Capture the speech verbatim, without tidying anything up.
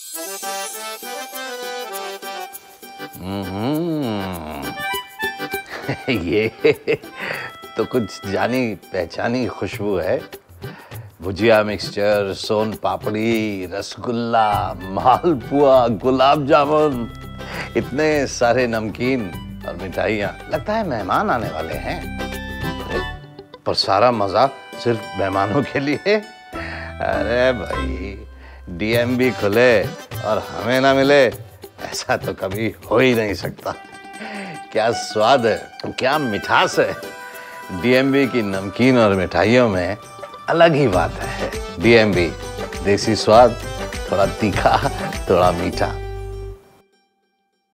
ये तो कुछ जानी पहचानी खुशबू है। भुजिया मिक्सचर, सोन पापड़ी, रसगुल्ला, मालपुआ, गुलाब जामुन, इतने सारे नमकीन और मिठाइयाँ। लगता है मेहमान आने वाले हैं। अरे पर सारा मजा सिर्फ मेहमानों के लिए। अरे भाई, डीएमवी खुले और हमें ना मिले, ऐसा तो कभी हो ही नहीं सकता। क्या स्वाद है, क्या मिठास है। डीएमवी की नमकीन और मिठाइयों में अलग ही बात है। डीएमवी, देसी स्वाद, थोड़ा तीखा, थोड़ा मीठा।